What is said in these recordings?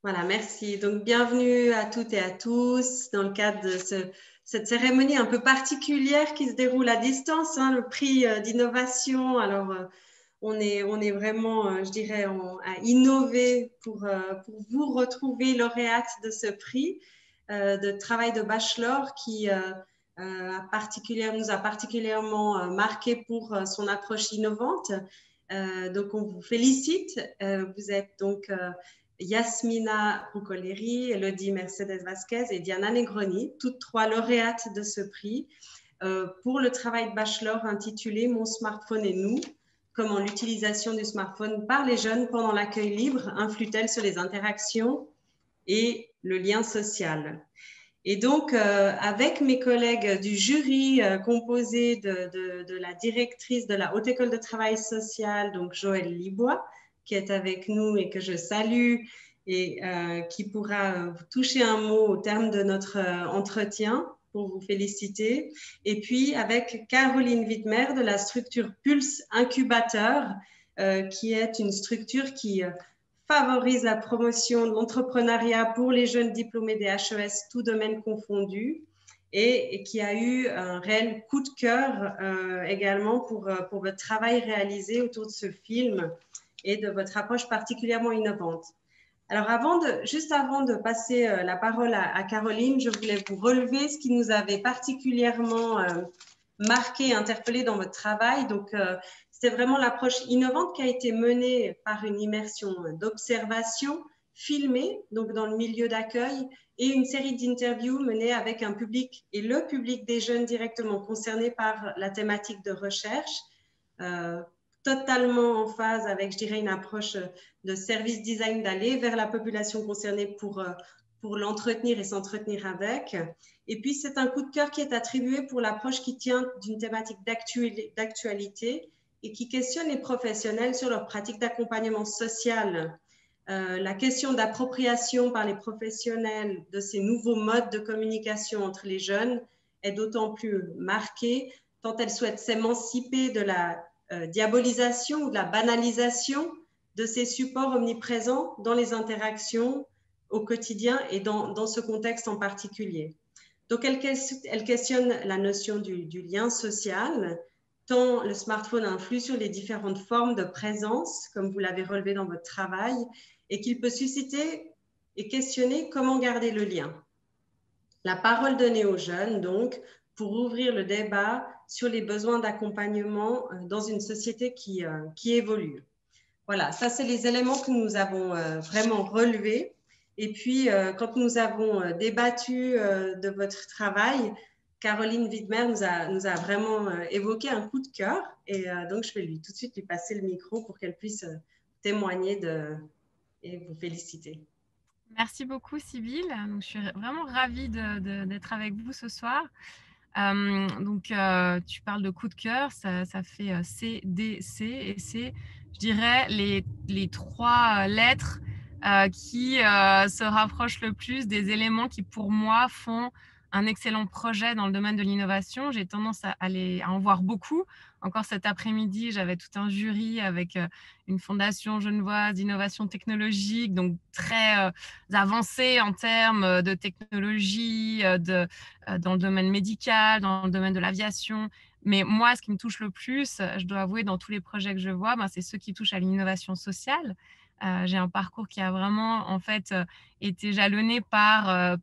Voilà, merci. Donc, bienvenue à toutes et à tous dans le cadre de cette cérémonie un peu particulière qui se déroule à distance, hein, le prix d'innovation. Alors, on est vraiment, je dirais, à innover pour vous retrouver lauréate de ce prix de travail de bachelor qui nous a particulièrement marqué pour son approche innovante. Donc, on vous félicite. Vous êtes donc Yasmina Roucoleri, Elodie Mercedes Vasquez et Diana Negroni, toutes trois lauréates de ce prix pour le travail de bachelor intitulé Mon smartphone et nous, comment l'utilisation du smartphone par les jeunes pendant l'accueil libre influe-t-elle sur les interactions et le lien social. Et donc, avec mes collègues du jury composé de la directrice de la Haute École de Travail Social, donc Joëlle Libois, qui est avec nous et que je salue et qui pourra vous toucher un mot au terme de notre entretien pour vous féliciter. Et puis, avec Caroline Wittmer de la structure Pulse Incubateur, qui est une structure qui favorise la promotion de l'entrepreneuriat pour les jeunes diplômés des HES, tous domaines confondus, et qui a eu un réel coup de cœur également pour votre travail réalisé autour de ce film et de votre approche particulièrement innovante. Alors, juste avant de passer la parole à Caroline, je voulais vous relever ce qui nous avait particulièrement marqué, interpellé dans votre travail. Donc, c'était vraiment l'approche innovante qui a été menée par une immersion d'observation filmée, donc dans le milieu d'accueil, et une série d'interviews menées avec un public et le public des jeunes directement concernés par la thématique de recherche, totalement en phase avec, je dirais, une approche de service design d'aller vers la population concernée pour l'entretenir et s'entretenir avec. Et puis, c'est un coup de cœur qui est attribué pour l'approche qui tient d'une thématique d'actualité et qui questionne les professionnels sur leurs pratiques d'accompagnement social. La question d'appropriation par les professionnels de ces nouveaux modes de communication entre les jeunes est d'autant plus marquée tant elle souhaite s'émanciper de la diabolisation ou de la banalisation de ces supports omniprésents dans les interactions au quotidien et dans ce contexte en particulier. Donc, elle questionne la notion du lien social, tant le smartphone influe sur les différentes formes de présence, comme vous l'avez relevé dans votre travail, et qu'il peut susciter et questionner comment garder le lien. La parole donnée aux jeunes, donc, pour ouvrir le débat sur les besoins d'accompagnement dans une société qui évolue. Voilà, ça, c'est les éléments que nous avons vraiment relevés. Et puis, quand nous avons débattu de votre travail, Caroline Wittmer nous a vraiment évoqué un coup de cœur. Et donc, je vais tout de suite lui passer le micro pour qu'elle puisse témoigner et vous féliciter. Merci beaucoup, Sybille. Donc, je suis vraiment ravie d'être avec vous ce soir. Tu parles de coup de cœur, ça fait CDC et c'est, je dirais, les trois lettres qui se rapprochent le plus des éléments qui, pour moi, font un excellent projet dans le domaine de l'innovation. J'ai tendance à en voir beaucoup. Encore cet après-midi, j'avais tout un jury avec une fondation genevoise d'innovation technologique, donc très avancée en termes de technologie, dans le domaine médical, dans le domaine de l'aviation. Mais moi, ce qui me touche le plus, je dois avouer, dans tous les projets que je vois, c'est ceux qui touchent à l'innovation sociale. J'ai un parcours qui a vraiment, en fait, été jalonné par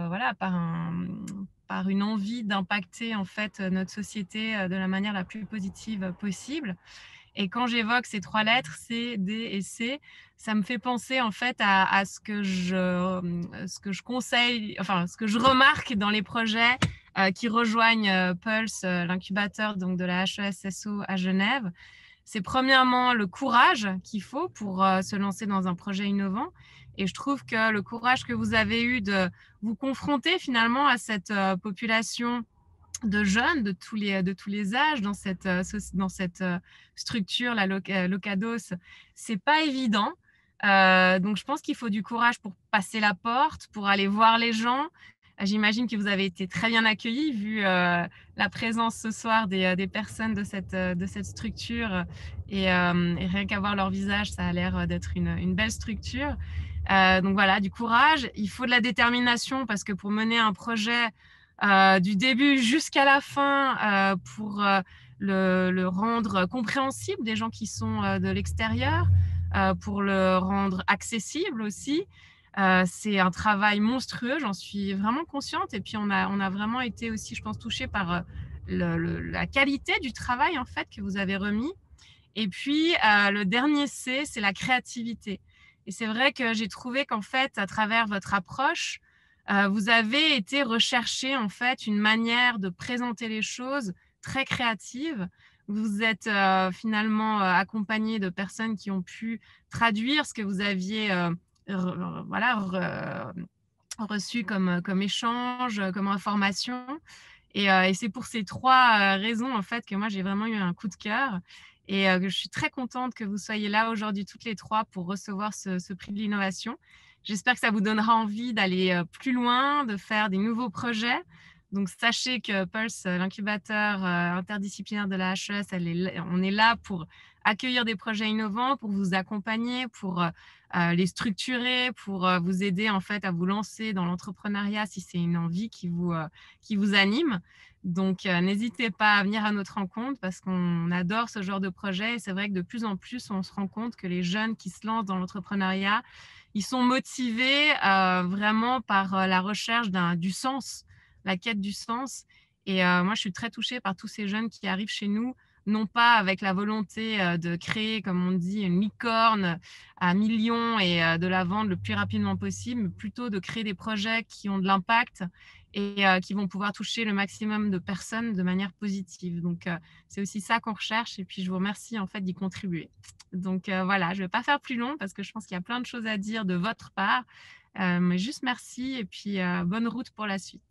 une envie d'impacter, en fait, notre société de la manière la plus positive possible. Et quand j'évoque ces trois lettres, C, D et C, ça me fait penser en fait à ce que je conseille, enfin ce que je remarque dans les projets qui rejoignent Pulse, l'incubateur donc de la HES-SO à Genève. C'est premièrement le courage qu'il faut pour se lancer dans un projet innovant. Et je trouve que le courage que vous avez eu de vous confronter finalement à cette population de jeunes de tous les âges dans cette structure, la Locados, c'est pas évident. Donc je pense qu'il faut du courage pour passer la porte, pour aller voir les gens. J'imagine que vous avez été très bien accueillis vu la présence ce soir des personnes de cette structure et rien qu'à voir leur visage, ça a l'air d'être une belle structure. Donc voilà, du courage. Il faut de la détermination parce que pour mener un projet du début jusqu'à la fin, pour le rendre compréhensible des gens qui sont de l'extérieur, pour le rendre accessible aussi, c'est un travail monstrueux, j'en suis vraiment consciente. Et puis on a vraiment été aussi, je pense, touchés par la qualité du travail en fait que vous avez remis. Et puis le dernier C, c'est la créativité. Et c'est vrai que j'ai trouvé qu'en fait, à travers votre approche, vous avez été rechercher en fait une manière de présenter les choses très créative. Vous êtes finalement accompagné de personnes qui ont pu traduire ce que vous aviez voilà, reçu comme échange, comme information. Et c'est pour ces trois raisons en fait que moi j'ai vraiment eu un coup de cœur et que je suis très contente que vous soyez là aujourd'hui toutes les trois pour recevoir ce prix de l'innovation. J'espère que ça vous donnera envie d'aller plus loin, de faire des nouveaux projets. Donc sachez que Pulse, l'incubateur interdisciplinaire de la HES, on est là pour accueillir des projets innovants, pour vous accompagner, pour les structurer, pour vous aider en fait à vous lancer dans l'entrepreneuriat si c'est une envie qui vous anime. Donc, n'hésitez pas à venir à notre rencontre parce qu'on adore ce genre de projet. Et c'est vrai que de plus en plus, on se rend compte que les jeunes qui se lancent dans l'entrepreneuriat, ils sont motivés vraiment par la recherche du sens, la quête du sens. Et moi, je suis très touchée par tous ces jeunes qui arrivent chez nous, non pas avec la volonté de créer, comme on dit, une licorne à millions et de la vendre le plus rapidement possible, mais plutôt de créer des projets qui ont de l'impact et qui vont pouvoir toucher le maximum de personnes de manière positive. Donc, c'est aussi ça qu'on recherche. Et puis, je vous remercie en fait d'y contribuer. Donc, voilà, je ne vais pas faire plus long parce que je pense qu'il y a plein de choses à dire de votre part. Mais juste merci et puis bonne route pour la suite.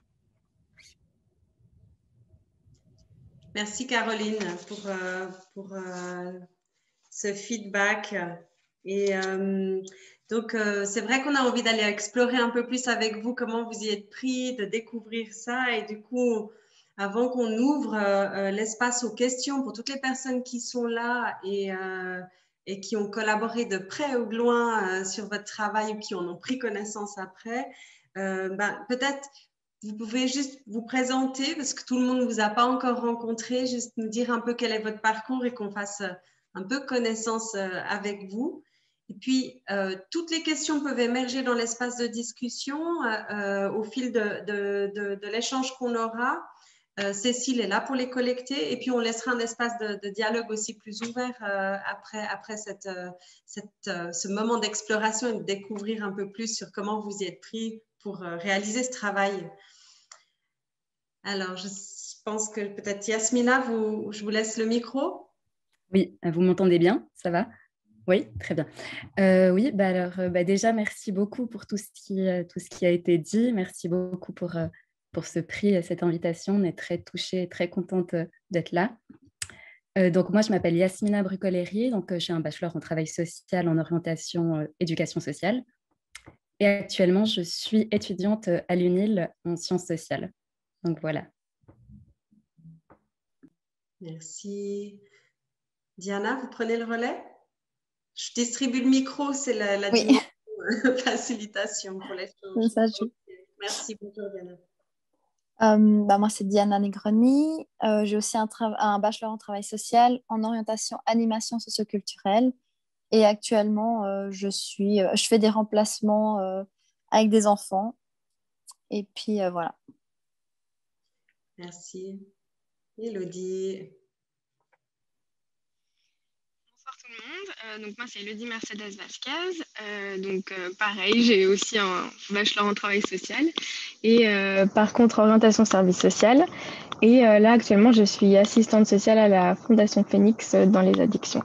Merci Caroline pour ce feedback. Et donc, c'est vrai qu'on a envie d'aller explorer un peu plus avec vous comment vous y êtes pris, de découvrir ça. Et du coup, avant qu'on ouvre l'espace aux questions pour toutes les personnes qui sont là et qui ont collaboré de près ou de loin sur votre travail ou qui en ont pris connaissance après, peut-être vous pouvez juste vous présenter parce que tout le monde ne vous a pas encore rencontré, juste nous dire un peu quel est votre parcours et qu'on fasse un peu connaissance avec vous. Et puis, toutes les questions peuvent émerger dans l'espace de discussion au fil de l'échange qu'on aura. Cécile est là pour les collecter et puis on laissera un espace de dialogue aussi plus ouvert après ce moment d'exploration et de découvrir un peu plus sur comment vous y êtes pris pour réaliser ce travail. Alors, je pense que peut-être Yasmina, je vous laisse le micro. Oui, vous m'entendez bien? Ça va? Oui, très bien. Oui, alors déjà, merci beaucoup pour tout ce qui a été dit. Merci beaucoup pour ce prix, cette invitation. On est très touchés et très contente d'être là. Donc, moi, je m'appelle Yasmina Brucolerier. Donc, j'ai un bachelor en travail social en orientation éducation sociale. Et actuellement, je suis étudiante à l'UNIL en sciences sociales. Donc, voilà. Merci. Diana, vous prenez le relais? Je distribue le micro, c'est la Oui. dimension facilitation pour les choses. Ça joue. Merci, bonjour Diana. Moi, c'est Diana Negroni. J'ai aussi un bachelor en travail social en orientation animation socioculturelle. Et actuellement, je fais des remplacements avec des enfants. Et puis, voilà. Merci. Élodie. Bonsoir tout le monde. Donc moi c'est Elodie Mercedes Vasquez. Pareil, j'ai aussi un bachelor en travail social et par contre orientation service social. Et là actuellement je suis assistante sociale à la Fondation Phoenix dans les addictions.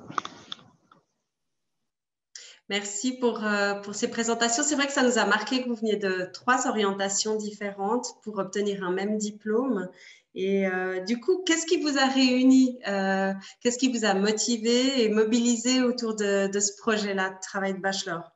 Merci pour ces présentations. C'est vrai que ça nous a marqué que vous veniez de 3 orientations différentes pour obtenir un même diplôme. Et du coup, qu'est-ce qui vous a réuni? Qu'est-ce qui vous a motivé et mobilisé autour de ce projet-là de travail de bachelor?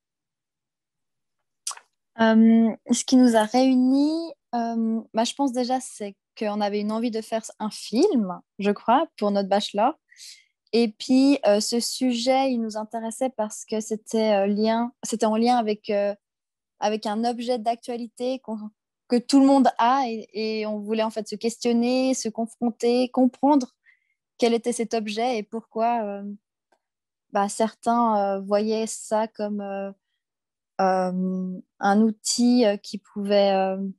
Ce qui nous a réunis, je pense déjà, c'est qu'on avait une envie de faire un film, je crois, pour notre bachelor. Et puis, ce sujet, il nous intéressait parce que c'était en lien avec un objet d'actualité que tout le monde a et on voulait en fait se questionner, se confronter, comprendre quel était cet objet et pourquoi certains voyaient ça comme un outil qui pouvait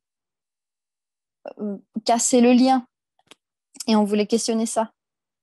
casser le lien. Et on voulait questionner ça.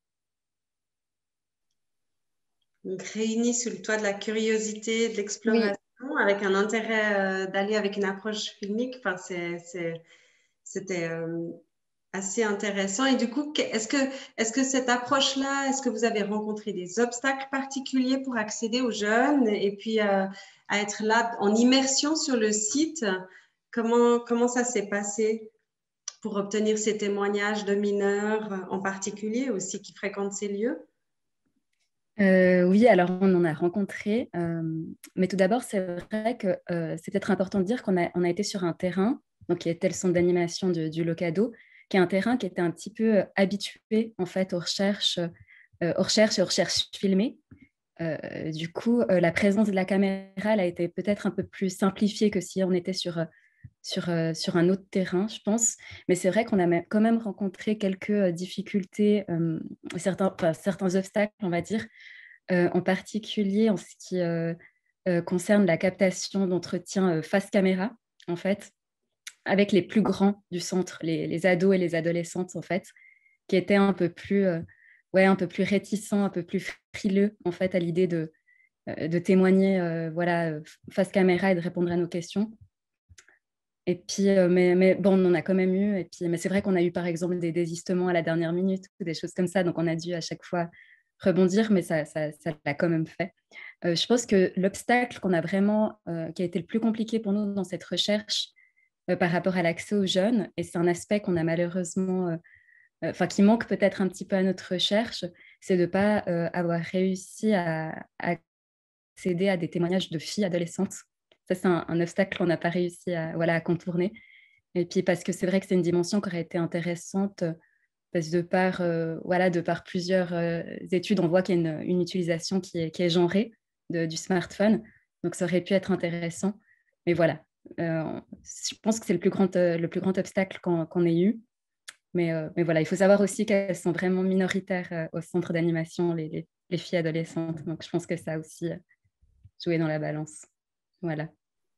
Donc, réunis sous le toit de la curiosité, de Oui, l'exploration, avec un intérêt d'aller avec une approche filmique. Enfin, c'était assez intéressant. Et du coup, est-ce que cette approche-là, est-ce que vous avez rencontré des obstacles particuliers pour accéder aux jeunes et puis à être là en immersion sur le site? Comment ça s'est passé pour obtenir ces témoignages de mineurs en particulier aussi qui fréquentent ces lieux? Oui, alors on en a rencontré, mais tout d'abord, c'est vrai que c'est peut-être important de dire qu'on a été sur un terrain, donc qui était le centre d'animation du Locado, qui est un terrain qui était un petit peu habitué en fait aux recherches filmées. Du coup, la présence de la caméra elle a été peut-être un peu plus simplifiée que si on était sur un autre terrain, je pense. Mais c'est vrai qu'on a quand même rencontré quelques difficultés, certains obstacles, on va dire, en particulier en ce qui concerne la captation d'entretien face caméra, en fait, avec les plus grands du centre, les ados et les adolescentes, en fait, qui étaient un peu plus réticents, un peu plus frileux, en fait, à l'idée de témoigner face caméra et de répondre à nos questions. Et puis, mais bon, on en a quand même eu. Et puis, mais c'est vrai qu'on a eu, par exemple, des désistements à la dernière minute ou des choses comme ça. Donc, on a dû à chaque fois rebondir, mais ça l'a quand même fait. Je pense que l'obstacle qui a été le plus compliqué pour nous dans cette recherche par rapport à l'accès aux jeunes, et c'est un aspect qu'on a malheureusement, qui manque peut-être un petit peu à notre recherche, c'est de ne pas avoir réussi à accéder à des témoignages de filles adolescentes. Ça, c'est un obstacle qu'on n'a pas réussi à contourner. Et puis parce que c'est vrai que c'est une dimension qui aurait été intéressante, parce que de par plusieurs études, on voit qu'il y a une utilisation qui est genrée du smartphone. Donc ça aurait pu être intéressant. Mais voilà, je pense que c'est le plus grand obstacle qu'on ait eu. Mais voilà, il faut savoir aussi qu'elles sont vraiment minoritaires au centre d'animation, les filles adolescentes. Donc je pense que ça a aussi joué dans la balance. Voilà.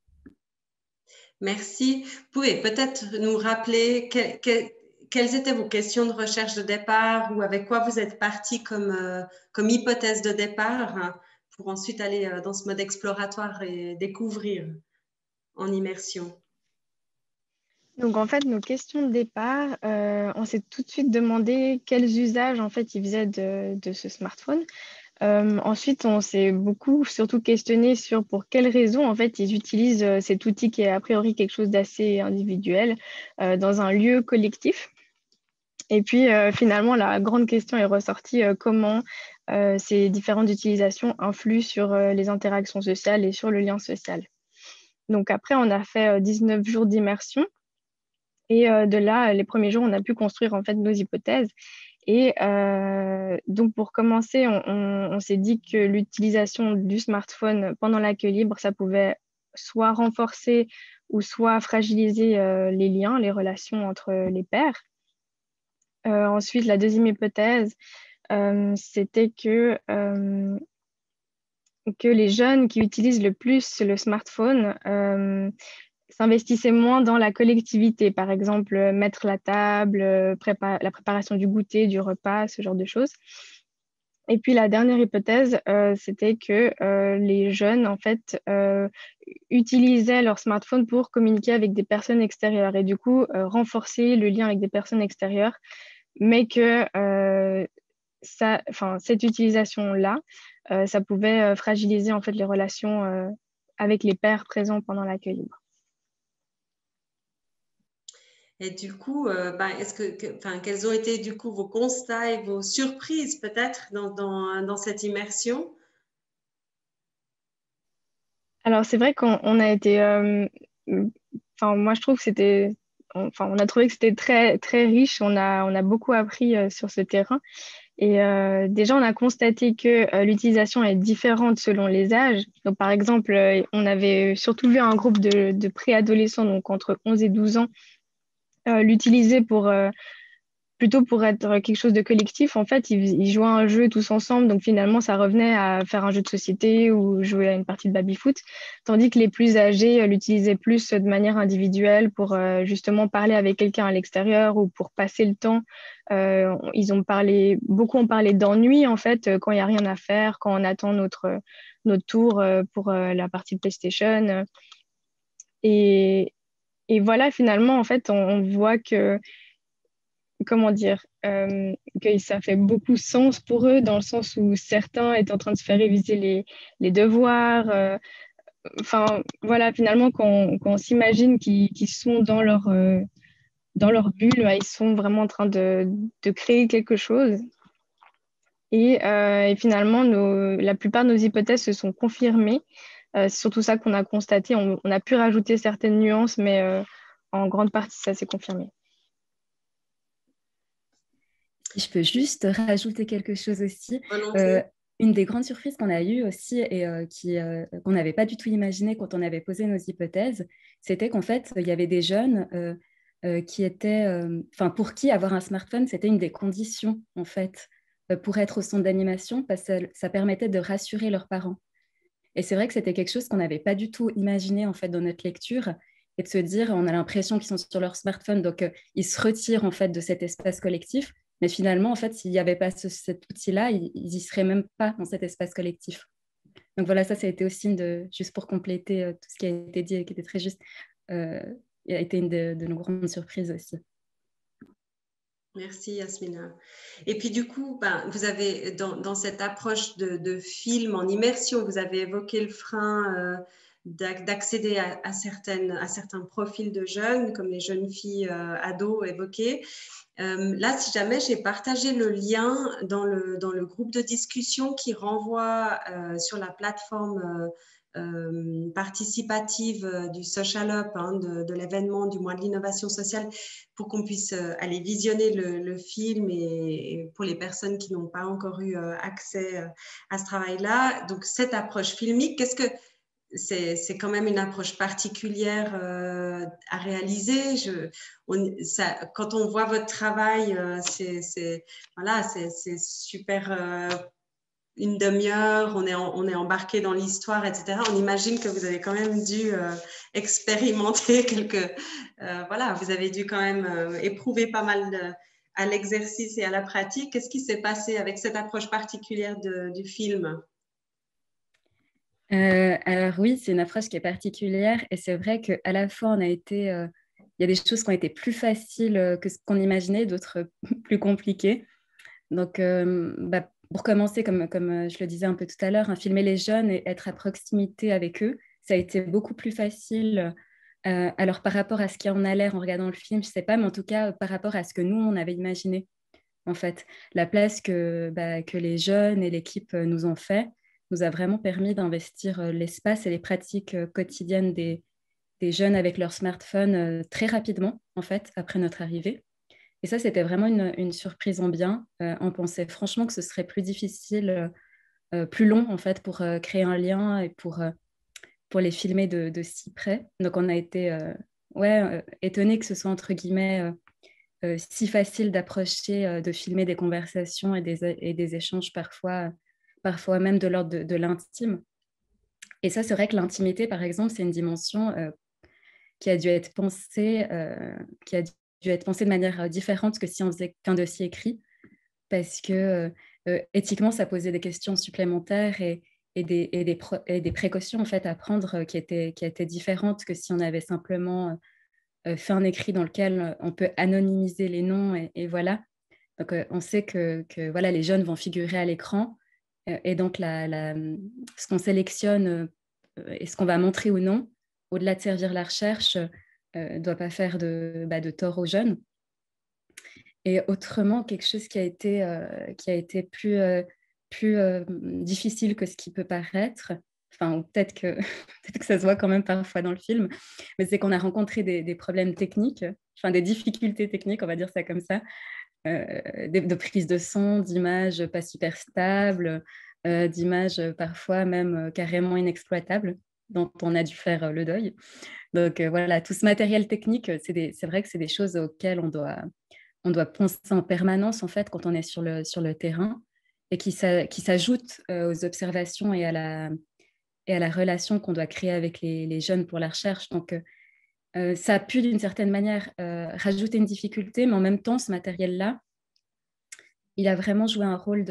Merci. Vous pouvez peut-être nous rappeler quelles étaient vos questions de recherche de départ ou avec quoi vous êtes parti comme hypothèse de départ hein, pour ensuite aller dans ce mode exploratoire et découvrir en immersion. Donc en fait, nos questions de départ, on s'est tout de suite demandé quels usages en fait ils faisaient de ce smartphone. Ensuite, on s'est surtout questionné sur pour quelles raisons en fait ils utilisent cet outil qui est a priori quelque chose d'assez individuel dans un lieu collectif. Et puis finalement, la grande question est ressortie comment ces différentes utilisations influent sur les interactions sociales et sur le lien social. Donc après, on a fait 19 jours d'immersion. Et de là, les premiers jours, on a pu construire en fait nos hypothèses. Et donc, pour commencer, on s'est dit que l'utilisation du smartphone pendant l'accueil libre, ça pouvait soit renforcer ou soit fragiliser les liens, les relations entre les pairs. Ensuite, la deuxième hypothèse, c'était que les jeunes qui utilisent le plus le smartphone s'investissaient moins dans la collectivité, par exemple mettre la table, la préparation du goûter, du repas, ce genre de choses. Et puis la dernière hypothèse, c'était que les jeunes, en fait, utilisaient leur smartphone pour communiquer avec des personnes extérieures et du coup renforcer le lien avec des personnes extérieures, mais que cette utilisation-là, ça pouvait fragiliser en fait les relations avec les pairs présents pendant l'accueil libre. Et du coup, quels ont été du coup vos constats et vos surprises peut-être dans cette immersion? Alors c'est vrai qu'on a été, moi je trouve que on a trouvé que c'était très très riche. On a beaucoup appris sur ce terrain. Et déjà, on a constaté que l'utilisation est différente selon les âges. Donc, par exemple, on avait surtout vu un groupe de préadolescents, donc entre 11 et 12 ans, l'utiliser plutôt pour être quelque chose de collectif. En fait, ils jouaient à un jeu tous ensemble, donc finalement, ça revenait à faire un jeu de société ou jouer à une partie de baby-foot, tandis que les plus âgés l'utilisaient plus de manière individuelle pour justement parler avec quelqu'un à l'extérieur ou pour passer le temps. Beaucoup ont parlé d'ennui, en fait, quand il n'y a rien à faire, quand on attend notre tour pour la partie de PlayStation. Et, et voilà, finalement, en fait, on voit que comment dire, que ça fait beaucoup sens pour eux, dans le sens où certains étaient en train de se faire réviser les devoirs. Enfin, voilà, finalement, quand on s'imagine qu'ils sont dans leur bulle, bah, ils sont vraiment en train de créer quelque chose. Et finalement, la plupart de nos hypothèses se sont confirmées. C'est surtout ça qu'on a constaté. On a pu rajouter certaines nuances, mais en grande partie, ça s'est confirmé. Je peux juste rajouter quelque chose aussi. Volontiers. Une des grandes surprises qu'on a eues aussi et qu'on n'avait pas du tout imaginé quand on avait posé nos hypothèses, c'était qu'en fait, il y avait des jeunes qui étaient, pour qui avoir un smartphone, c'était une des conditions, en fait, pour être au centre d'animation, parce que ça permettait de rassurer leurs parents. Et c'est vrai que c'était quelque chose qu'on n'avait pas du tout imaginé, en fait, dans notre lecture, et de se dire, on a l'impression qu'ils sont sur leur smartphone, donc ils se retirent, en fait, de cet espace collectif. Mais finalement, en fait, s'il n'y avait pas cet outil-là, ils n'y seraient même pas dans cet espace collectif. Donc voilà, ça a été aussi juste pour compléter tout ce qui a été dit et qui était très juste, a été une de nos grandes surprises aussi. Merci Yasmina. Et puis du coup, vous avez dans cette approche de film en immersion, vous avez évoqué le frein d'accéder à certains profils de jeunes, comme les jeunes filles ados évoquées. Là, si jamais j'ai partagé le lien dans le groupe de discussion qui renvoie sur la plateforme participative du Social Up, de l'événement du mois de l'innovation sociale, pour qu'on puisse aller visionner le film et pour les personnes qui n'ont pas encore eu accès à ce travail-là. Donc, cette approche filmique, c'est quand même une approche particulière à réaliser. Quand on voit votre travail, c'est super. Une demi-heure, on est embarqué dans l'histoire, etc. On imagine que vous avez quand même dû expérimenter vous avez dû quand même éprouver pas mal à l'exercice et à la pratique. Qu'est-ce qui s'est passé avec cette approche particulière du film ? Alors oui, c'est une approche qui est particulière et c'est vrai qu'à la fois, il y a des choses qui ont été plus faciles que ce qu'on imaginait, d'autres plus compliquées. Donc, pour commencer, comme je le disais un peu tout à l'heure, filmer les jeunes et être à proximité avec eux, ça a été beaucoup plus facile. Alors, par rapport à ce qui en a l'air en regardant le film, je ne sais pas, mais en tout cas, par rapport à ce que nous, on avait imaginé, en fait. La place que les jeunes et l'équipe nous ont fait nous a vraiment permis d'investir l'espace et les pratiques quotidiennes des jeunes avec leur smartphone très rapidement, en fait, après notre arrivée. Et ça, c'était vraiment une surprise en bien. On pensait franchement que ce serait plus difficile, plus long, en fait, pour créer un lien et pour les filmer de si près. Donc, on a été étonnés que ce soit, entre guillemets, si facile d'approcher, de filmer des conversations et des échanges parfois même de l'ordre de l'intime. Et ça, c'est vrai que l'intimité, par exemple, c'est une dimension qui a dû être pensée, de manière différente que si on faisait qu'un dossier écrit, parce que éthiquement, ça posait des questions supplémentaires et des précautions en fait, à prendre qui étaient différentes que si on avait simplement fait un écrit dans lequel on peut anonymiser les noms et voilà. Donc, on sait que voilà, les jeunes vont figurer à l'écran et donc ce qu'on sélectionne et ce qu'on va montrer ou non, au-delà de servir la recherche, ne doit pas faire de tort aux jeunes. Et autrement, quelque chose qui a été plus difficile que ce qui peut paraître, ou peut-être que ça se voit quand même parfois dans le film, mais c'est qu'on a rencontré des problèmes techniques, des difficultés techniques, on va dire ça comme ça, de prise de son, d'images pas super stables, d'images parfois même carrément inexploitables, dont on a dû faire le deuil. Donc voilà, tout ce matériel technique, c'est vrai que c'est des choses auxquelles on doit penser en permanence en fait quand on est sur le terrain et qui s'ajoutent aux observations et à la relation qu'on doit créer avec les jeunes pour la recherche. Donc ça a pu d'une certaine manière rajouter une difficulté, mais en même temps, ce matériel-là, il a vraiment joué un rôle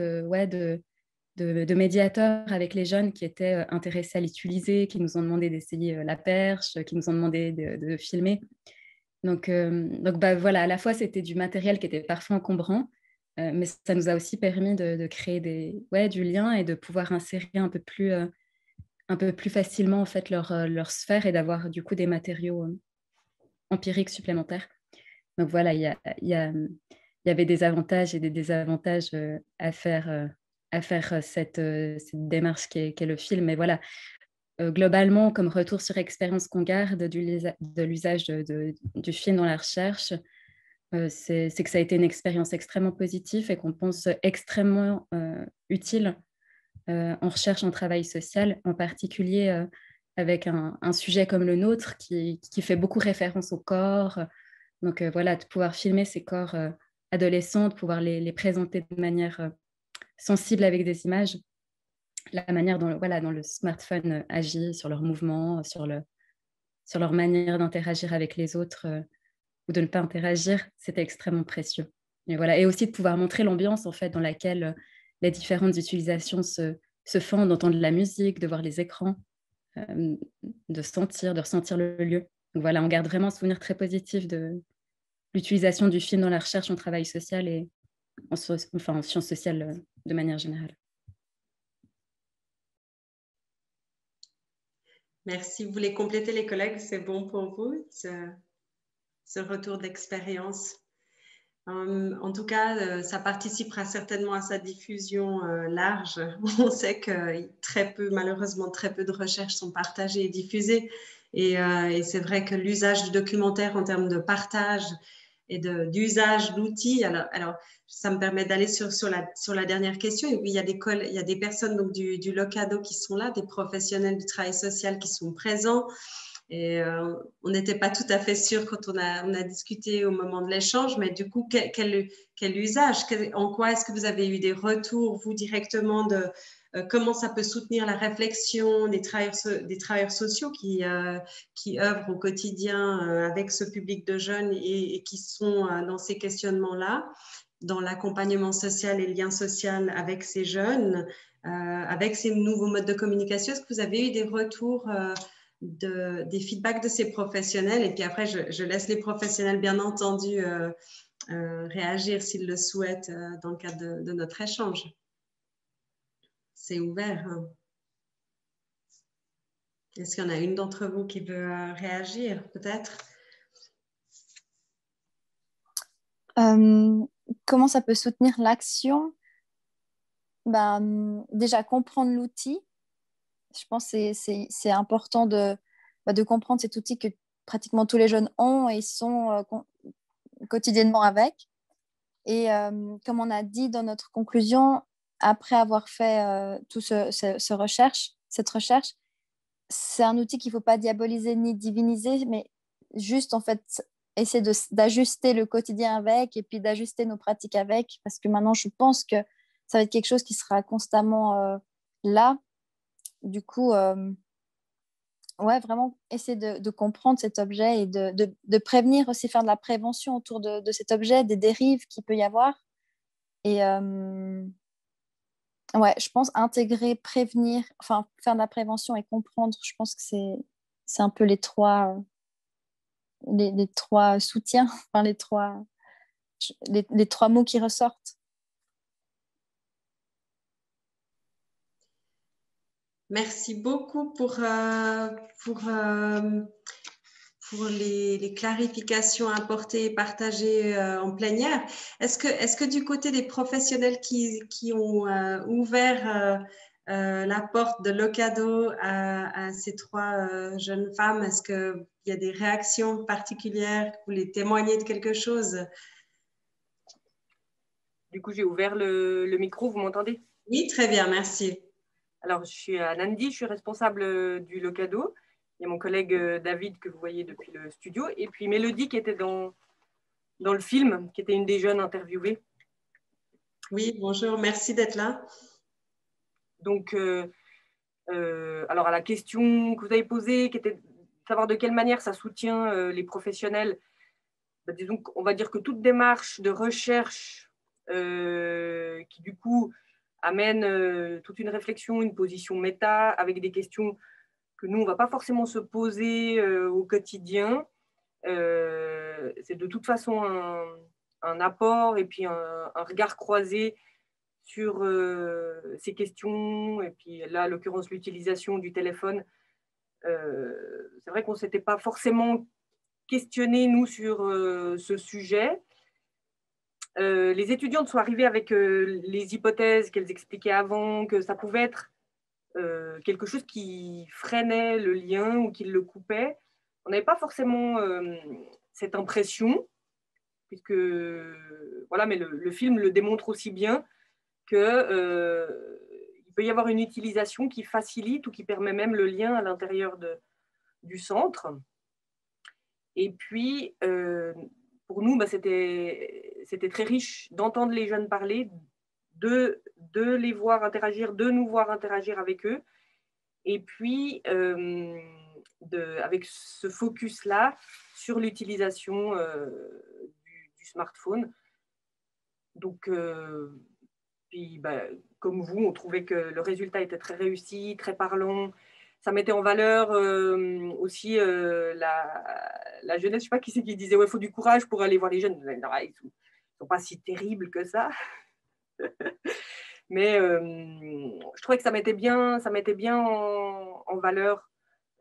de médiateur avec les jeunes qui étaient intéressés à l'utiliser, qui nous ont demandé d'essayer la perche, qui nous ont demandé de filmer. Donc bah, voilà, à la fois, c'était du matériel qui était parfois encombrant, mais ça nous a aussi permis de créer du lien et de pouvoir insérer un peu plus facilement en fait, leur sphère et d'avoir du coup des matériaux empiriques supplémentaires. Donc voilà, il y avait des avantages et des désavantages à faire cette démarche qu'est le film. Mais voilà, globalement, comme retour sur expérience qu'on garde de l'usage du film dans la recherche, c'est que ça a été une expérience extrêmement positive et qu'on pense extrêmement utile en recherche, en travail social, en particulier avec un sujet comme le nôtre qui fait beaucoup référence au corps. Donc voilà, de pouvoir filmer ces corps adolescents, de pouvoir les présenter de manière sensible avec des images, la manière dont le smartphone agit sur leurs mouvements, sur leur manière d'interagir avec les autres ou de ne pas interagir, c'était extrêmement précieux. Et, voilà. Et aussi de pouvoir montrer l'ambiance en fait, dans laquelle les différentes utilisations se font, d'entendre la musique, de voir les écrans, de ressentir le lieu. Donc voilà, on garde vraiment un souvenir très positif de l'utilisation du film dans la recherche en travail social et en sciences sociales de manière générale. Merci. Vous voulez compléter les collègues? C'est bon pour vous, ce retour d'expérience? En tout cas, ça participera certainement à sa diffusion large. On sait que malheureusement, très peu de recherches sont partagées et diffusées. Et c'est vrai que l'usage du documentaire en termes de partage et d'usage d'outils, alors, ça me permet d'aller sur la dernière question. Et puis, il y a des personnes donc, du Locado qui sont là, des professionnels du travail social qui sont présents. Et on n'était pas tout à fait sûr quand on a discuté au moment de l'échange, mais du coup, quel usage, en quoi est-ce que vous avez eu des retours, vous, directement, de comment ça peut soutenir la réflexion des travailleurs sociaux qui œuvrent au quotidien avec ce public de jeunes et qui sont dans ces questionnements-là, dans l'accompagnement social et le lien social avec ces jeunes, avec ces nouveaux modes de communication. Est-ce que vous avez eu des retours des feedbacks de ces professionnels? Et puis après, je laisse les professionnels, bien entendu, réagir s'ils le souhaitent dans le cadre de notre échange. C'est ouvert. Hein. Est-ce qu'il y en a une d'entre vous qui veut réagir, peut-être? Comment ça peut soutenir l'action? Déjà, comprendre l'outil. Je pense que c'est important de comprendre cet outil que pratiquement tous les jeunes ont et sont quotidiennement avec. Et comme on a dit dans notre conclusion, après avoir fait toute cette recherche, c'est un outil qu'il ne faut pas diaboliser ni diviniser, mais juste en fait essayer d'ajuster le quotidien avec et puis d'ajuster nos pratiques avec, parce que maintenant je pense que ça va être quelque chose qui sera constamment là. Du coup, vraiment essayer de comprendre cet objet et de prévenir aussi, faire de la prévention autour de cet objet, des dérives qu'il peut y avoir. Et je pense intégrer, prévenir, enfin faire de la prévention et comprendre, je pense que c'est un peu les trois soutiens, enfin les trois mots qui ressortent. Merci beaucoup pour les clarifications apportées et partagées en plénière. Est-ce que du côté des professionnels qui ont ouvert la porte de Locado à ces trois jeunes femmes, est-ce qu'il y a des réactions particulières? Vous voulez témoigner de quelque chose? Du coup, j'ai ouvert le micro. Vous m'entendez? Oui, très bien, merci. Alors, je suis à Nandi, je suis responsable du Locado. Il y a mon collègue David que vous voyez depuis le studio. Et puis Mélodie qui était dans le film, qui était une des jeunes interviewées. Oui, bonjour, merci d'être là. Donc, alors à la question que vous avez posée, qui était de savoir de quelle manière ça soutient les professionnels, disons qu'on va dire que toute démarche de recherche qui du coup amène toute une réflexion, une position méta avec des questions que nous, on ne va pas forcément se poser au quotidien. C'est de toute façon un apport et puis un regard croisé sur ces questions. Et puis là, en l'occurrence, l'utilisation du téléphone. C'est vrai qu'on ne s'était pas forcément questionné, nous, sur ce sujet. Les étudiantes sont arrivées avec les hypothèses qu'elles expliquaient avant, que ça pouvait être quelque chose qui freinait le lien ou qui le coupait. On n'avait pas forcément cette impression, puisque voilà, mais le film le démontre aussi bien que il peut y avoir une utilisation qui facilite ou qui permet même le lien à l'intérieur du centre. Et puis, pour nous, c'était très riche d'entendre les jeunes parler, de les voir interagir, de nous voir interagir avec eux. Et puis, avec ce focus-là sur l'utilisation du smartphone. Donc, puis, comme vous, on trouvait que le résultat était très réussi, très parlant. Ça mettait en valeur aussi la jeunesse. Je ne sais pas qui c'est qui disait, ouais, il faut du courage pour aller voir les jeunes. Non, ils ne sont pas si terribles que ça. Mais je trouvais que ça mettait bien en valeur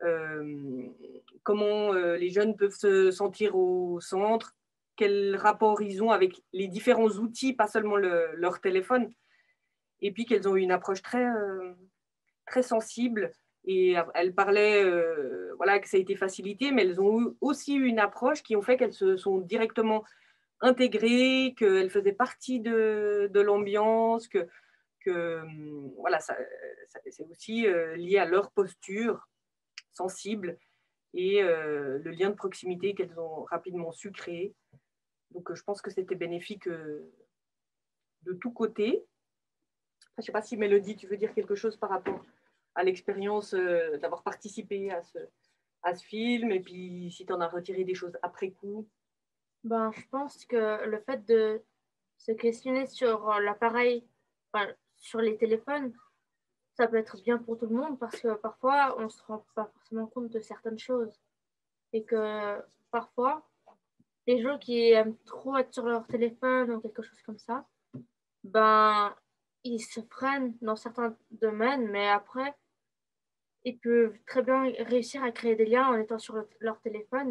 comment les jeunes peuvent se sentir au centre, quel rapport ils ont avec les différents outils, pas seulement leur téléphone, et puis qu'elles ont une approche très sensible. Et elles parlaient voilà, que ça a été facilité, mais elles ont aussi eu une approche qui ont fait qu'elles se sont directement intégrées, qu'elles faisaient partie de l'ambiance, que voilà, c'est aussi lié à leur posture sensible et le lien de proximité qu'elles ont rapidement su créer. Donc, je pense que c'était bénéfique de tous côtés. Je ne sais pas si Mélodie, tu veux dire quelque chose par rapport à l'expérience d'avoir participé à ce film, et puis si tu en as retiré des choses après coup. Je pense que le fait de se questionner sur l'appareil, enfin, sur les téléphones, ça peut être bien pour tout le monde parce que parfois, on ne se rend pas forcément compte de certaines choses. Et que parfois, les gens qui aiment trop être sur leur téléphone ou quelque chose comme ça, ils se freinent dans certains domaines, mais après, ils peuvent très bien réussir à créer des liens en étant sur leur téléphone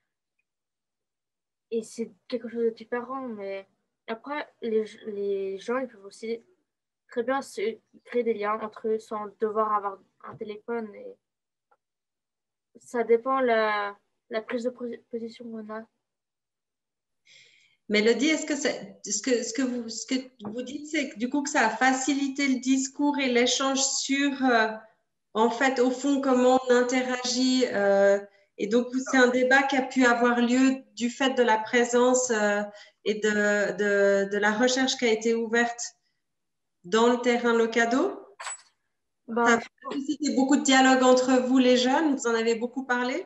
et c'est quelque chose de différent. Mais après, les gens, ils peuvent aussi très bien se créer des liens entre eux sans devoir avoir un téléphone. Et ça dépend la prise de position qu'on a. Mélodie, est-ce que ce que vous dites, c'est que du coup que ça a facilité le discours et l'échange sur, en fait, au fond, comment on interagit et donc, c'est un débat qui a pu avoir lieu du fait de la présence et de la recherche qui a été ouverte dans le terrain Locado. Ça a suscité beaucoup de dialogue entre vous, les jeunes. Vous en avez beaucoup parlé?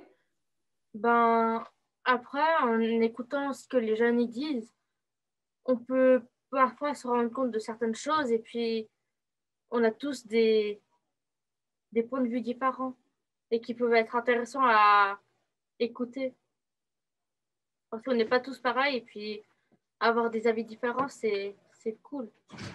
Après, en écoutant ce que les jeunes y disent, on peut parfois se rendre compte de certaines choses et puis on a tous des points de vue différents et qui peuvent être intéressants à écouter. Parce qu'on n'est pas tous pareils et puis avoir des avis différents, c'est cool.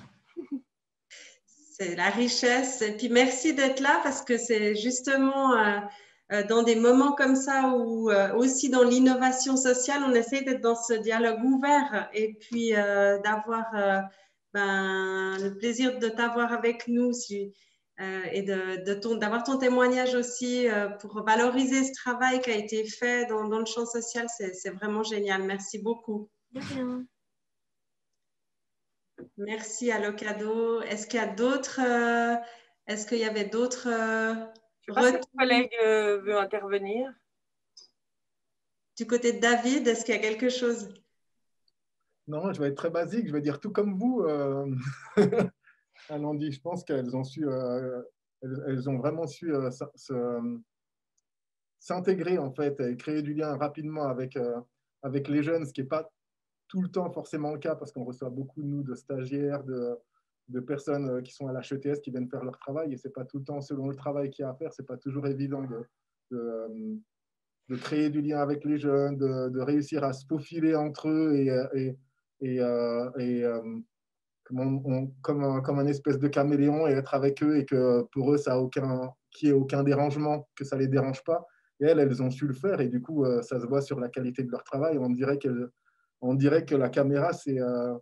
C'est la richesse. Et puis merci d'être là parce que c'est justement dans des moments comme ça où aussi dans l'innovation sociale, on essaie d'être dans ce dialogue ouvert et puis d'avoir le plaisir de t'avoir avec nous et d'avoir ton témoignage aussi pour valoriser ce travail qui a été fait dans le champ social. C'est vraiment génial. Merci beaucoup. De rien. Merci Allocado. Est-ce qu'il y a d'autres, est-ce qu'il y avait d'autres Je ne sais pas si mon collègue veut intervenir. Du côté de David, est-ce qu'il y a quelque chose? Non, je vais être très basique, je vais dire tout comme vous. Anandi, je pense qu'elles ont su, elles ont vraiment su s'intégrer en fait et créer du lien rapidement avec, avec les jeunes, ce qui n'est pas tout le temps forcément le cas parce qu'on reçoit beaucoup de stagiaires, de personnes qui sont à l'HETS qui viennent faire leur travail et c'est pas tout le temps selon le travail qu'il y a à faire, c'est pas toujours évident de créer du lien avec les jeunes, de réussir à se faufiler entre eux comme un espèce de caméléon et être avec eux et que pour eux, ça a qu'il n'y ait aucun dérangement, que ça ne les dérange pas. Et elles ont su le faire et du coup, ça se voit sur la qualité de leur travail. On dirait que la caméra, c'est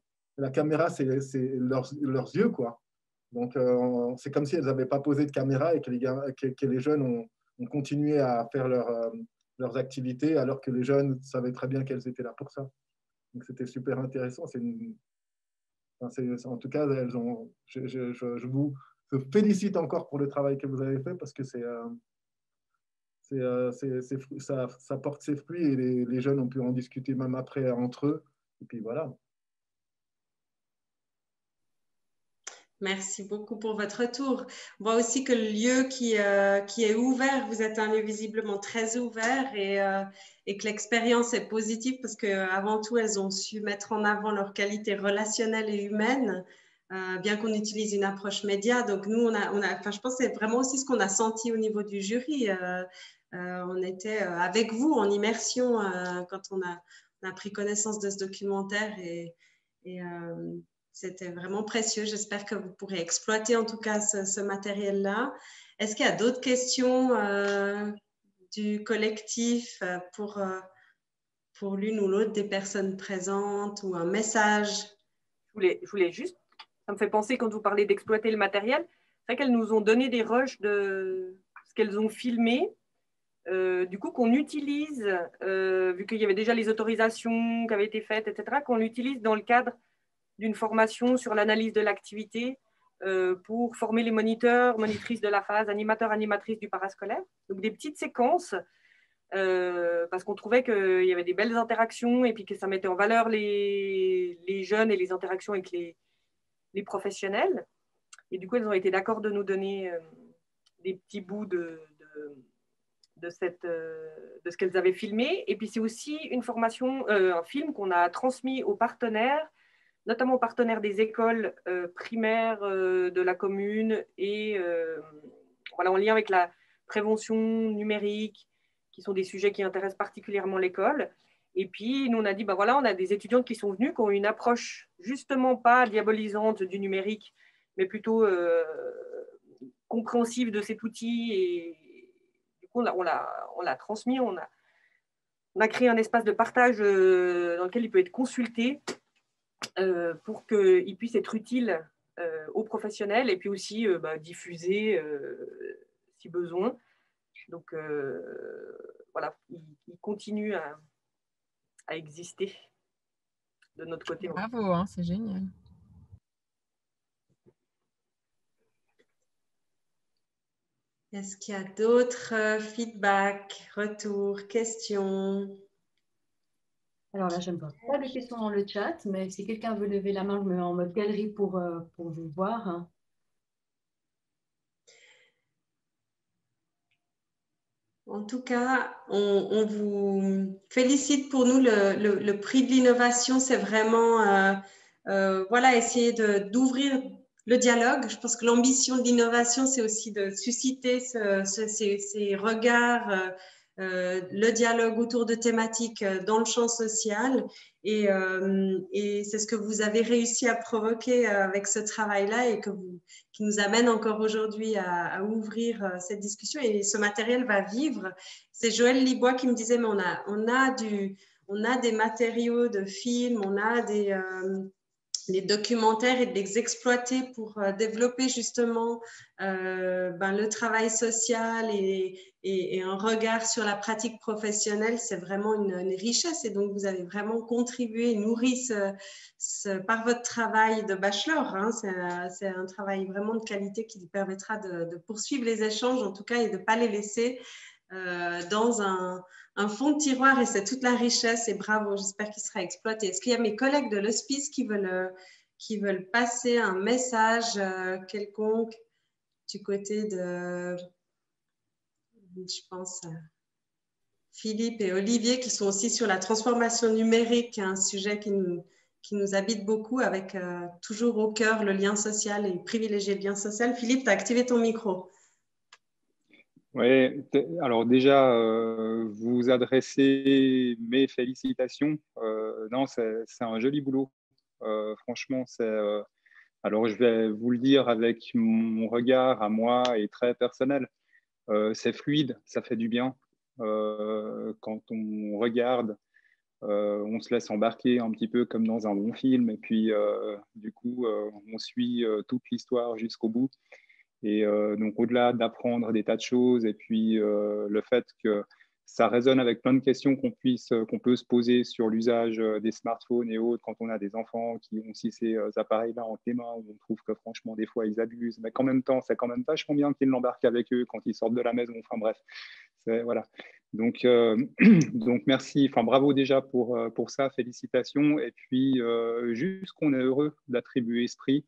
leurs yeux, quoi. Donc, c'est comme si elles n'avaient pas posé de caméra et que les jeunes ont continué à faire leurs activités alors que les jeunes savaient très bien qu'elles étaient là pour ça. Donc, c'était super intéressant. En tout cas, je vous félicite encore pour le travail que vous avez fait parce que ça porte ses fruits et les jeunes ont pu en discuter même après entre eux. Et puis voilà. Merci beaucoup pour votre retour. On voit aussi que le lieu qui est ouvert, vous êtes un lieu visiblement très ouvert et que l'expérience est positive parce qu'avant tout, elles ont su mettre en avant leurs qualités relationnelles et humaines, bien qu'on utilise une approche média. Donc nous, enfin, je pense que c'est vraiment aussi ce qu'on a senti au niveau du jury. On était avec vous en immersion quand on a pris connaissance de ce documentaire et c'était vraiment précieux. J'espère que vous pourrez exploiter en tout cas ce matériel-là. Est-ce qu'il y a d'autres questions du collectif pour l'une ou l'autre des personnes présentes ou un message? Je voulais juste, ça me fait penser quand vous parlez d'exploiter le matériel, c'est vrai qu'elles nous ont donné des rushs de ce qu'elles ont filmé. Du coup, qu'on utilise, vu qu'il y avait déjà les autorisations qui avaient été faites, etc., qu'on utilise dans le cadre d'une formation sur l'analyse de l'activité pour former les moniteurs, monitrices de la phase, animateurs, animatrices du parascolaire. Donc des petites séquences parce qu'on trouvait qu'il y avait des belles interactions et puis que ça mettait en valeur les jeunes et les interactions avec les professionnels. Et du coup, elles ont été d'accord de nous donner des petits bouts de ce qu'elles avaient filmé. Et puis c'est aussi une formation, un film qu'on a transmis aux partenaires, notamment aux partenaires des écoles primaires de la commune et voilà, en lien avec la prévention numérique, qui sont des sujets qui intéressent particulièrement l'école. Et puis, nous, on a dit, ben voilà, on a des étudiantes qui sont venues, qui ont une approche justement pas diabolisante du numérique, mais plutôt compréhensive de cet outil. Et du coup, on l'a transmis, on a créé un espace de partage dans lequel il peut être consulté pour qu'il puisse être utile aux professionnels et puis aussi diffusé si besoin. Donc, voilà, il continue à exister de notre côté. Bravo, hein, c'est génial. Est-ce qu'il y a d'autres feedbacks, retours, questions? Alors là, je ne vois pas de questions dans le chat, mais si quelqu'un veut lever la main, je me mets en mode galerie pour vous voir. En tout cas, on vous félicite pour nous. Le prix de l'innovation, c'est vraiment voilà, essayer d'ouvrir le dialogue. Je pense que l'ambition de l'innovation, c'est aussi de susciter ces regards, le dialogue autour de thématiques dans le champ social. Et c'est ce que vous avez réussi à provoquer avec ce travail-là et qui nous amène encore aujourd'hui à ouvrir cette discussion. Et ce matériel va vivre. C'est Joël Libois qui me disait, mais on a des matériaux de films, on a les documentaires et de les exploiter pour développer justement le travail social et un regard sur la pratique professionnelle, c'est vraiment une richesse. Et donc, vous avez vraiment contribué, nourri par votre travail de bachelor. Hein. C'est un travail vraiment de qualité qui permettra de poursuivre les échanges, en tout cas, et de ne pas les laisser dans un fond de tiroir, et c'est toute la richesse, et bravo, j'espère qu'il sera exploité. Est-ce qu'il y a mes collègues de l'hospice qui veulent passer un message quelconque du côté de, je pense, Philippe et Olivier, qui sont aussi sur la transformation numérique, un sujet qui nous habite beaucoup, avec toujours au cœur le lien social et privilégier le lien social. Philippe, tu as activé ton micro. Oui, alors déjà, vous adressez mes félicitations. Non, c'est un joli boulot. Franchement, alors je vais vous le dire avec mon regard à moi et très personnel. C'est fluide, ça fait du bien. Quand on regarde, on se laisse embarquer un petit peu comme dans un bon film. Et puis, du coup, on suit toute l'histoire jusqu'au bout. Et donc, au-delà d'apprendre des tas de choses, et puis le fait que ça résonne avec plein de questions qu'on peut se poser sur l'usage des smartphones et autres quand on a des enfants qui ont aussi ces appareils-là entre les mains, où on trouve que franchement, des fois, ils abusent, mais qu'en même temps, c'est quand même vachement bien qu'ils l'embarquent avec eux quand ils sortent de la maison. Enfin bref, voilà. Donc, donc merci, enfin bravo déjà pour ça, félicitations. Et puis, juste qu'on est heureux d'attribuer ce prix.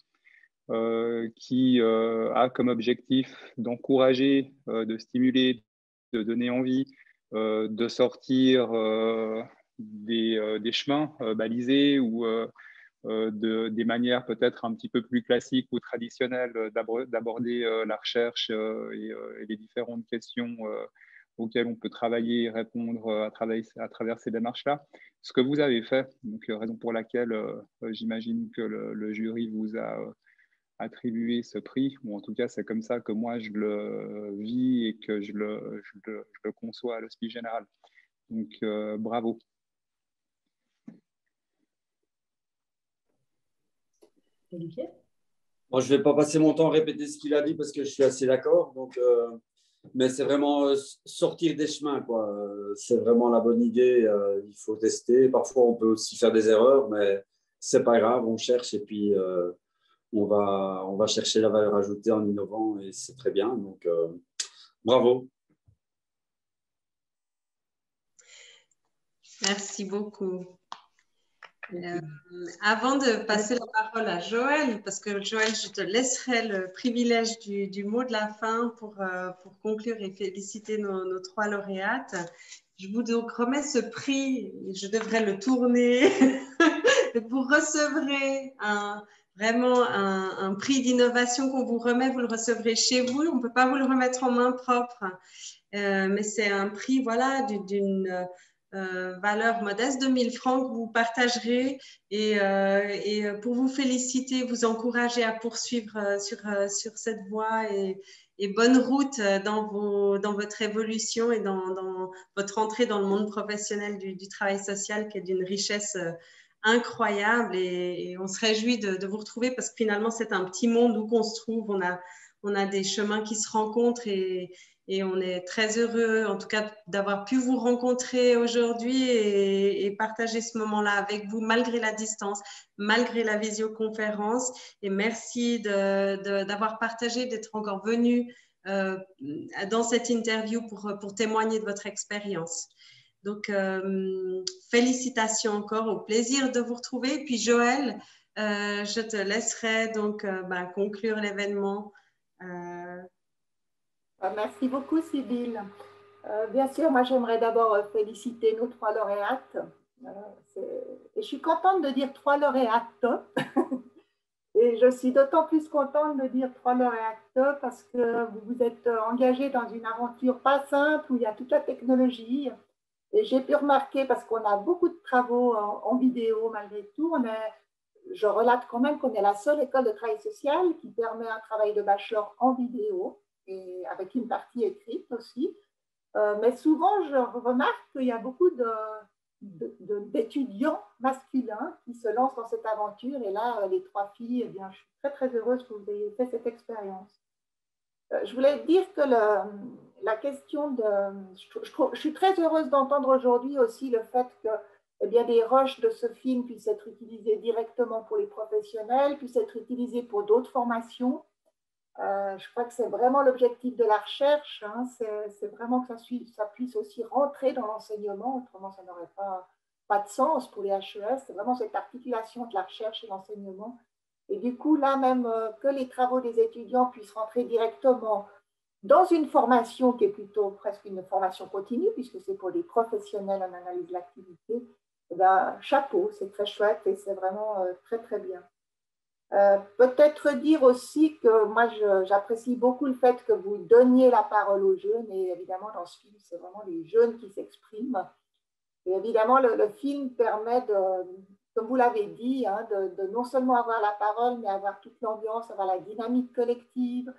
Qui a comme objectif d'encourager, de stimuler, de donner envie, de sortir des chemins balisés ou des manières peut-être un petit peu plus classiques ou traditionnelles d'aborder la recherche et les différentes questions auxquelles on peut travailler et répondre à travers ces démarches-là. Ce que vous avez fait, donc raison pour laquelle j'imagine que le jury vous a attribuer ce prix, ou en tout cas c'est comme ça que moi je le vis et que je le conçois à l'Hospice Général. Donc bravo. Olivier ? Bon, je ne vais pas passer mon temps à répéter ce qu'il a dit parce que je suis assez d'accord. Donc, mais c'est vraiment sortir des chemins, quoi. C'est vraiment la bonne idée. Il faut tester. Parfois on peut aussi faire des erreurs, mais c'est pas grave, on cherche et puis on va chercher la valeur ajoutée en innovant et c'est très bien. Donc, bravo. Merci beaucoup. Avant de passer la parole à Joël, parce que Joël, je te laisserai le privilège du mot de la fin pour conclure et féliciter nos 3 lauréates. Je vous donc remets ce prix, je devrais le tourner. Vous recevrez vraiment un prix d'innovation qu'on vous remet, vous le recevrez chez vous. On ne peut pas vous le remettre en main propre, mais c'est un prix voilà, d'une valeur modeste de 1000 francs que vous partagerez et pour vous féliciter, vous encourager à poursuivre sur cette voie et bonne route dans votre évolution et dans votre entrée dans le monde professionnel du travail social qui est d'une richesse incroyable et on se réjouit de vous retrouver parce que finalement c'est un petit monde où qu'on se trouve, on a des chemins qui se rencontrent et on est très heureux en tout cas d'avoir pu vous rencontrer aujourd'hui et partager ce moment-là avec vous malgré la distance, malgré la visioconférence et merci d'avoir partagé, d'être encore venu dans cette interview pour témoigner de votre expérience. Donc, félicitations encore, au plaisir de vous retrouver. Et puis, Joël, je te laisserai donc conclure l'événement. Merci beaucoup, Sybille. Bien sûr, moi, j'aimerais d'abord féliciter nos 3 lauréates. Et je suis contente de dire 3 lauréates. Et je suis d'autant plus contente de dire 3 lauréates parce que vous vous êtes engagés dans une aventure pas simple où il y a toute la technologie. Et j'ai pu remarquer, parce qu'on a beaucoup de travaux en vidéo malgré tout, je relate quand même qu'on est la seule école de travail social qui permet un travail de bachelor en vidéo et avec une partie écrite aussi. Mais souvent, je remarque qu'il y a beaucoup d'étudiants masculins qui se lancent dans cette aventure. Et là, les 3 filles, eh bien, je suis très, très heureuse que vous ayez fait cette expérience. Je voulais dire que la question de... Je suis très heureuse d'entendre aujourd'hui aussi le fait que eh bien, des rushs de ce film puissent être utilisés directement pour les professionnels, puissent être utilisés pour d'autres formations. Je crois que c'est vraiment l'objectif de la recherche, hein. C'est vraiment que ça puisse aussi rentrer dans l'enseignement, autrement ça n'aurait pas de sens pour les HES. C'est vraiment cette articulation entre la recherche et l'enseignement. Et du coup, là même, que les travaux des étudiants puissent rentrer directement dans une formation qui est plutôt presque une formation continue, puisque c'est pour des professionnels en analyse de l'activité, eh bien, chapeau, c'est très chouette et c'est vraiment très, très bien. Peut-être dire aussi que moi, j'apprécie beaucoup le fait que vous donniez la parole aux jeunes, et évidemment, dans ce film, c'est vraiment les jeunes qui s'expriment. Et évidemment, le film permet comme vous l'avez dit, hein, de non seulement avoir la parole, mais avoir toute l'ambiance, avoir la dynamique collective.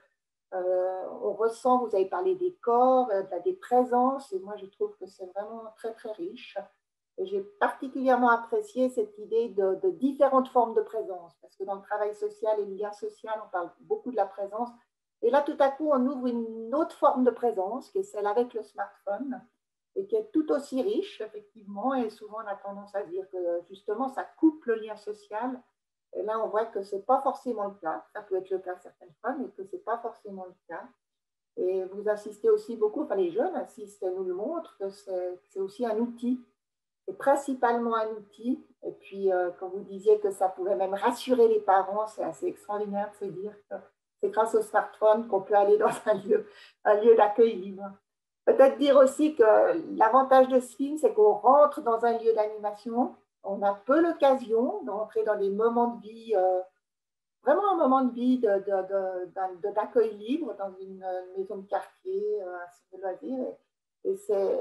On ressent, vous avez parlé des corps, des présences, et moi, je trouve que c'est vraiment très, très riche. J'ai particulièrement apprécié cette idée de différentes formes de présence, parce que dans le travail social et le lien social, on parle beaucoup de la présence. Et là, tout à coup, on ouvre une autre forme de présence, qui est celle avec le smartphone, et qui est tout aussi riche, effectivement. Et souvent, on a tendance à dire que, justement, ça coupe le lien social. Et là, on voit que ce n'est pas forcément le cas. Ça peut être le cas certaines fois, mais que ce n'est pas forcément le cas. Et vous insistez aussi beaucoup, enfin les jeunes insistent et nous le montrent, que c'est aussi un outil. C'est principalement un outil. Et puis, quand vous disiez que ça pouvait même rassurer les parents, c'est assez extraordinaire de se dire que c'est grâce au smartphone qu'on peut aller dans un lieu d'accueil libre. Peut-être dire aussi que l'avantage de ce film, c'est qu'on rentre dans un lieu d'animation. On a peu l'occasion d'entrer dans des moments de vie, vraiment un moment de vie d'accueil libre dans une maison de quartier, un centre de loisirs. Et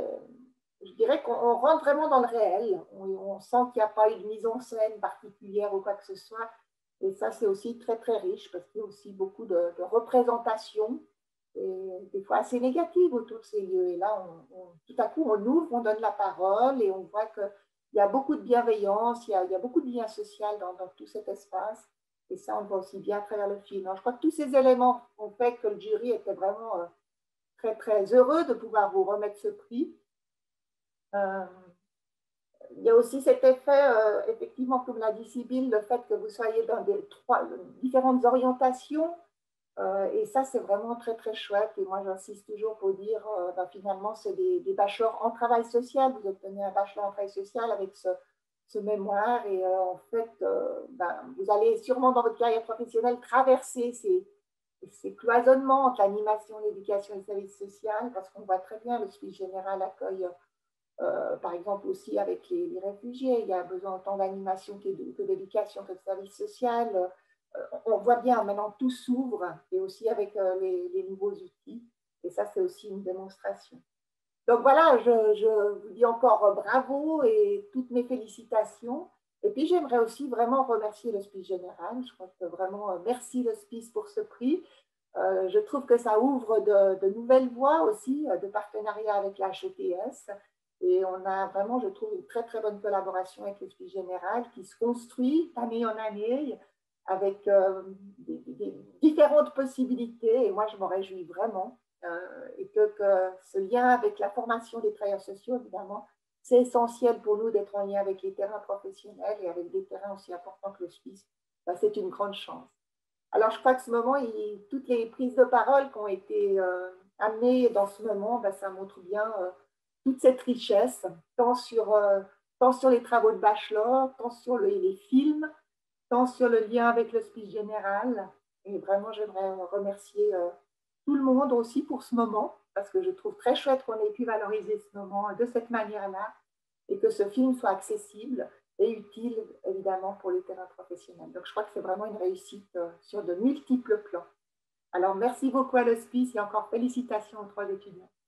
je dirais qu'on rentre vraiment dans le réel. On sent qu'il n'y a pas une mise en scène particulière ou quoi que ce soit. Et ça, c'est aussi très, très riche parce qu'il y a aussi beaucoup de représentations, et des fois assez négatives autour de ces lieux. Et là, tout à coup, on ouvre, on donne la parole et on voit qu'il y a beaucoup de bienveillance, il y a beaucoup de lien social dans tout cet espace. Et ça, on le voit aussi bien à travers le film. Alors, je crois que tous ces éléments ont fait que le jury était vraiment très, très heureux de pouvoir vous remettre ce prix. Il y a aussi cet effet, effectivement, comme l'a dit Sybille, le fait que vous soyez dans différentes orientations. Et ça, c'est vraiment très, très chouette. Et moi, j'insiste toujours pour dire, finalement, c'est des bachelors en travail social. Vous obtenez un bachelor en travail social avec ce mémoire. Et en fait, vous allez sûrement dans votre carrière professionnelle traverser ces cloisonnements entre l'animation, l'éducation et le service social, parce qu'on voit très bien le Spice général accueille, par exemple, aussi avec les réfugiés. Il y a besoin autant d'animation que d'éducation, que de service social. On voit bien, maintenant tout s'ouvre, et aussi avec les nouveaux outils. Et ça, c'est aussi une démonstration. Donc voilà, je vous dis encore bravo et toutes mes félicitations. Et puis, j'aimerais aussi vraiment remercier le Spice général. Je crois que vraiment, merci le Spice pour ce prix. Je trouve que ça ouvre de nouvelles voies aussi, de partenariat avec la HETS. Et on a vraiment, je trouve, une très, très bonne collaboration avec le Spice général qui se construit d'année en année, avec des différentes possibilités. Et moi, je m'en réjouis vraiment. Et que ce lien avec la formation des travailleurs sociaux, évidemment, c'est essentiel pour nous d'être en lien avec les terrains professionnels et avec des terrains aussi importants que le Spice. C'est une grande chance. Alors, je crois que ce moment, toutes les prises de parole qui ont été amenées dans ce moment, ça montre bien toute cette richesse, tant sur les travaux de bachelor, tant sur les films, tant sur le lien avec le Spice général. Et vraiment, j'aimerais remercier tout le monde aussi pour ce moment, parce que je trouve très chouette qu'on ait pu valoriser ce moment de cette manière-là, et que ce film soit accessible et utile, évidemment, pour les terrains professionnels. Donc, je crois que c'est vraiment une réussite sur de multiples plans. Alors, merci beaucoup à l'Hospice et encore félicitations aux 3 étudiants.